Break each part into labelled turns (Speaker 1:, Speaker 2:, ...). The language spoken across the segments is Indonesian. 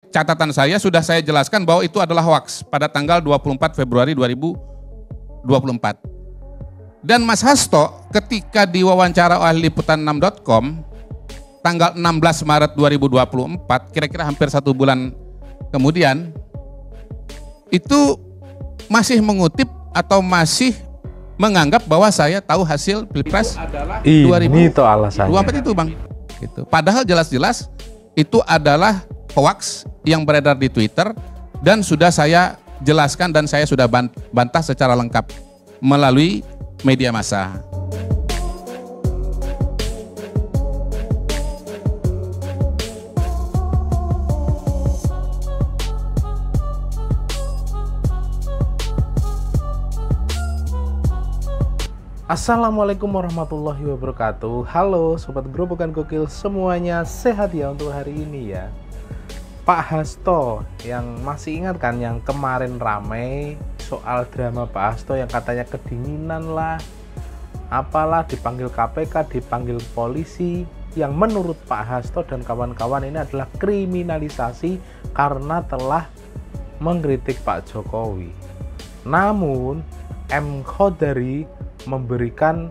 Speaker 1: catatan saya sudah saya jelaskan bahwa itu adalah hoax pada tanggal 24 Februari 2024. Dan Mas Hasto ketika diwawancara oleh liputan6.com tanggal 16 Maret 2024, kira-kira hampir 1 bulan kemudian, itu masih mengutip atau masih menganggap bahwa saya tahu hasil Pilpres 2024 itu Bang. Gitu. Padahal jelas-jelas itu adalah hoax yang beredar di Twitter dan sudah saya jelaskan dan saya sudah bantah secara lengkap melalui media massa.
Speaker 2: Assalamualaikum warahmatullahi wabarakatuh. Halo Sobat Gerobokan Gokil semuanya, sehat ya untuk hari ini ya. Pak Hasto, yang masih ingat kan yang kemarin ramai soal drama Pak Hasto yang katanya kedinginan lah, apalah, dipanggil KPK, dipanggil polisi, yang menurut Pak Hasto dan kawan-kawan ini adalah kriminalisasi karena telah mengkritik Pak Jokowi. Namun M. Khodari memberikan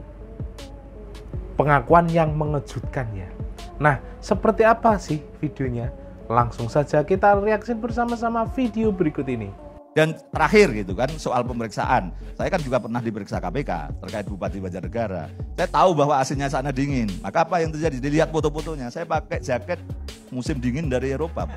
Speaker 2: pengakuan yang mengejutkannya. Nah, seperti apa sih videonya? Langsung saja kita reaksi bersama-sama video berikut ini.
Speaker 3: Dan terakhir gitu kan soal pemeriksaan. Saya kan juga pernah diperiksa KPK terkait Bupati Banjarnegara. Saya tahu bahwa AC-nya sana dingin. Maka apa yang terjadi? Dilihat foto-fotonya. Saya pakai jaket musim dingin dari Eropa.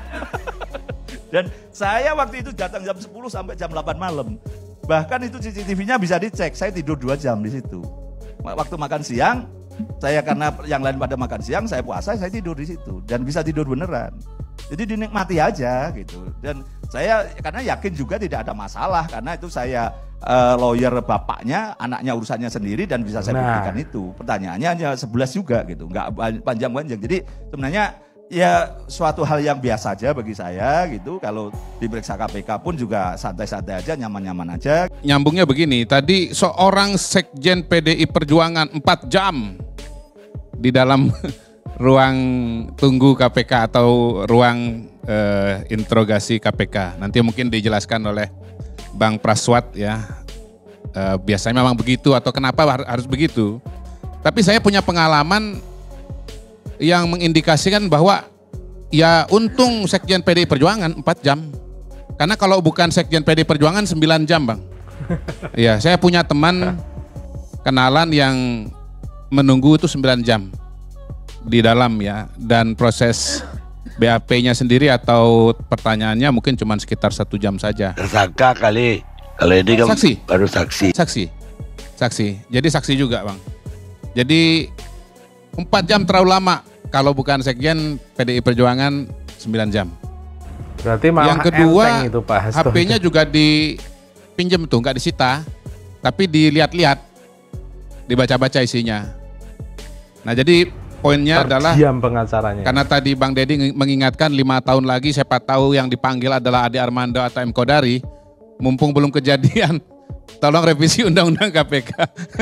Speaker 3: Dan saya waktu itu datang jam 10 sampai jam 8 malam. Bahkan itu CCTV-nya bisa dicek, saya tidur 2 jam di situ. Waktu makan siang, saya karena yang lain pada makan siang, saya puasa, saya tidur di situ. Dan bisa tidur beneran. Jadi dinikmati aja gitu. Dan saya karena yakin juga tidak ada masalah, karena itu saya lawyer bapaknya, anaknya urusannya sendiri dan bisa saya buktikan itu. Pertanyaannya hanya 11 juga gitu, nggak panjang-panjang. Jadi sebenarnya ya suatu hal yang biasa aja bagi saya gitu. Kalau diperiksa KPK pun juga santai-santai aja, nyaman-nyaman aja.
Speaker 1: Nyambungnya begini, tadi seorang sekjen PDI Perjuangan 4 jam di dalam ruang tunggu KPK atau ruang interogasi KPK. Nanti mungkin dijelaskan oleh Bang Praswat ya. Biasanya memang begitu atau kenapa harus begitu. Tapi saya punya pengalaman yang mengindikasikan bahwa ya untung Sekjen PDI Perjuangan 4 jam. Karena kalau bukan Sekjen PDI Perjuangan 9 jam Bang. Iya, saya punya teman kenalan yang menunggu itu 9 jam di dalam ya. Dan proses BAP-nya sendiri atau pertanyaannya mungkin cuma sekitar 1 jam saja.
Speaker 4: Tersangka kali, kalau ini kan
Speaker 1: saksi.
Speaker 4: Baru saksi.
Speaker 1: Saksi, jadi saksi juga Bang. Jadi 4 jam terlalu lama. Kalau bukan Sekjen PDI Perjuangan 9 jam.
Speaker 2: Berarti malah
Speaker 1: yang kedua,
Speaker 2: itu Pak Hasto.
Speaker 1: HP-nya juga dipinjem tuh, nggak disita, tapi dilihat-lihat, dibaca-baca isinya. Nah jadi poinnya adalah
Speaker 2: pengacaranya.
Speaker 1: Karena tadi Bang Deddy mengingatkan 5 tahun lagi siapa tahu yang dipanggil adalah Ade Armando atau M. Khodari, mumpung belum kejadian, tolong revisi undang-undang KPK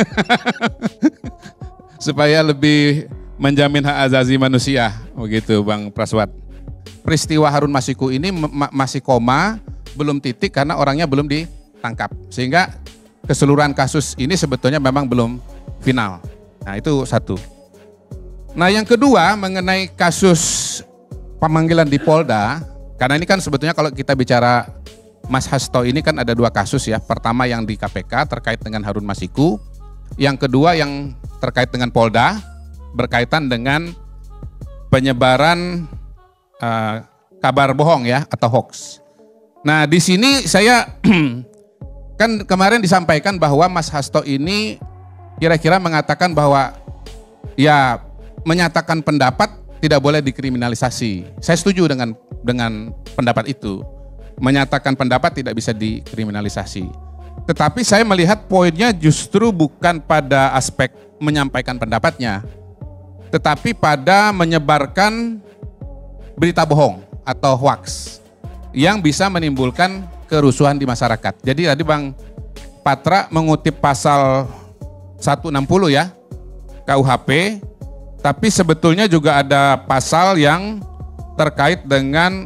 Speaker 1: supaya lebih menjamin hak asasi manusia, begitu Bang Praswat. Peristiwa Harun Masiku ini masih koma, belum titik karena orangnya belum ditangkap. Sehingga keseluruhan kasus ini sebetulnya memang belum final. Nah itu satu. Nah yang kedua mengenai kasus pemanggilan di Polda, karena ini kan sebetulnya kalau kita bicara Mas Hasto ini kan ada 2 kasus ya. Pertama yang di KPK terkait dengan Harun Masiku, yang kedua yang terkait dengan Polda, berkaitan dengan penyebaran kabar bohong ya atau hoax. Nah di sini saya kan kemarin disampaikan bahwa Mas Hasto ini kira-kira mengatakan bahwa ya menyatakan pendapat tidak boleh dikriminalisasi. Saya setuju dengan pendapat itu. Menyatakan pendapat tidak bisa dikriminalisasi. Tetapi saya melihat poinnya justru bukan pada aspek menyampaikan pendapatnya, tetapi pada menyebarkan berita bohong atau hoax yang bisa menimbulkan kerusuhan di masyarakat. Jadi tadi Bang Patra mengutip pasal 160 ya KUHP, tapi sebetulnya juga ada pasal yang terkait dengan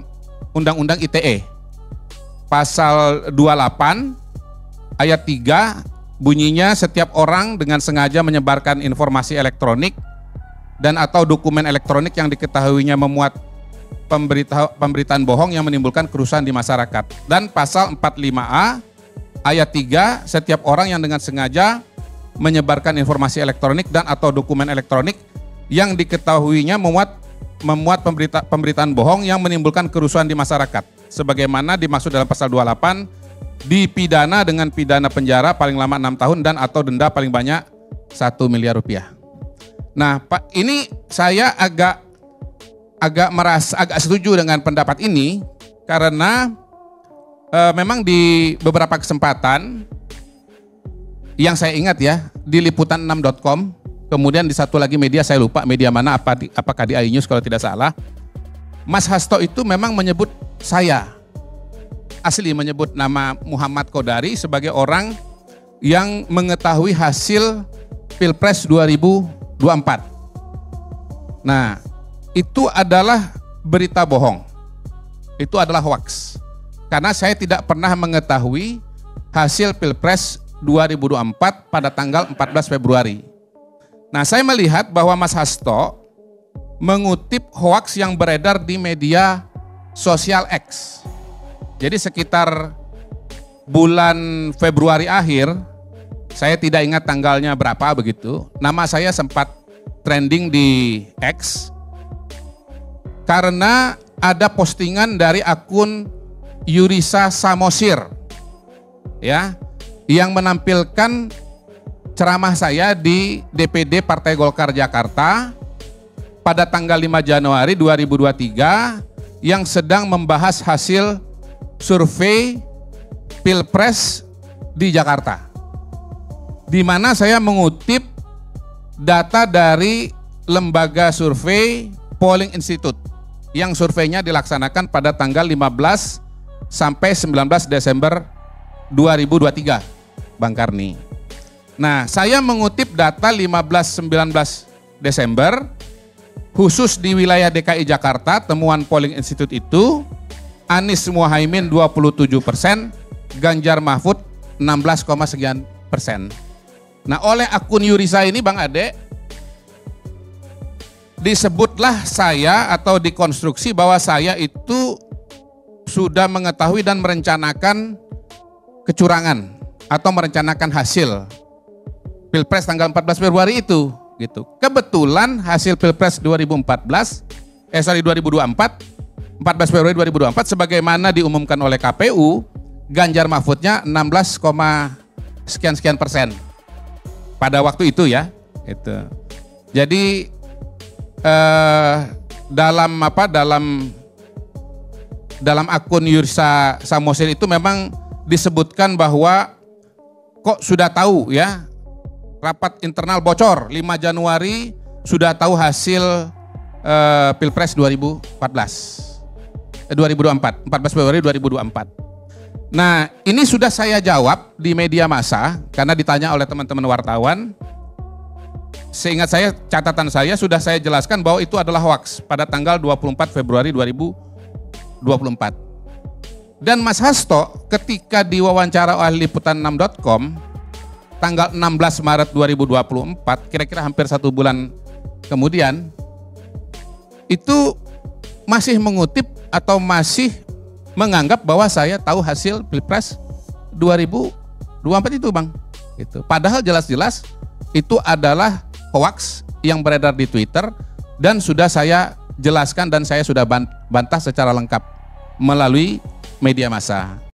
Speaker 1: Undang-Undang ITE. Pasal 28 ayat 3 bunyinya setiap orang dengan sengaja menyebarkan informasi elektronik dan atau dokumen elektronik yang diketahuinya memuat pemberitaan bohong yang menimbulkan kerusuhan di masyarakat. Dan pasal 45A ayat 3 setiap orang yang dengan sengaja menyebarkan informasi elektronik dan atau dokumen elektronik yang diketahuinya memuat pemberitaan bohong yang menimbulkan kerusuhan di masyarakat sebagaimana dimaksud dalam pasal 28 dipidana dengan pidana penjara paling lama 6 tahun dan atau denda paling banyak 1 miliar rupiah. Nah, Pak, ini saya agak setuju dengan pendapat ini karena memang di beberapa kesempatan yang saya ingat ya di liputan6.com, kemudian di satu lagi media saya lupa media mana, apakah di iNews kalau tidak salah, Mas Hasto itu memang menyebut saya asli menyebut nama Muhammad Kodari sebagai orang yang mengetahui hasil Pilpres 2024. Nah, itu adalah berita bohong. Itu adalah hoax. Karena saya tidak pernah mengetahui hasil Pilpres 2024 pada tanggal 14 Februari. Nah, saya melihat bahwa Mas Hasto mengutip hoax yang beredar di media sosial X. Jadi sekitar bulan Februari akhir, saya tidak ingat tanggalnya berapa begitu, nama saya sempat trending di X karena ada postingan dari akun Yurisa Samosir ya, yang menampilkan ceramah saya di DPD Partai Golkar Jakarta pada tanggal 5 Januari 2023 yang sedang membahas hasil survei Pilpres di Jakarta, di mana saya mengutip data dari lembaga survei Polling Institute yang surveinya dilaksanakan pada tanggal 15 sampai 19 Desember 2023, Bang Karni. Nah, saya mengutip data 15-19 Desember khusus di wilayah DKI Jakarta, temuan Polling Institute itu Anies Muhaimin 27%, Ganjar Mahfud 16, sekian persen. Nah, oleh akun Yurisa ini Bang Ade, disebutlah saya atau dikonstruksi bahwa saya itu sudah mengetahui dan merencanakan kecurangan atau merencanakan hasil Pilpres tanggal 14 Februari itu gitu. Kebetulan hasil Pilpres 2024 14 Februari 2024 sebagaimana diumumkan oleh KPU, Ganjar Mahfudnya 16, sekian persen pada waktu itu ya. Itu. Jadi dalam akun Yurisa Samosir itu memang disebutkan bahwa kok sudah tahu ya, rapat internal bocor 5 Januari sudah tahu hasil Pilpres 2024 Februari 2024. Nah, ini sudah saya jawab di media massa karena ditanya oleh teman-teman wartawan. Seingat saya, catatan saya sudah saya jelaskan bahwa itu adalah hoax pada tanggal 24 Februari 2024. Dan Mas Hasto ketika diwawancara oleh liputan6.com tanggal 16 Maret 2024, kira-kira hampir 1 bulan kemudian, itu masih mengutip atau masih menganggap bahwa saya tahu hasil Pilpres 2024 itu, Bang. Gitu. Padahal jelas-jelas itu adalah hoax yang beredar di Twitter dan sudah saya jelaskan dan saya sudah bantah secara lengkap melalui media massa.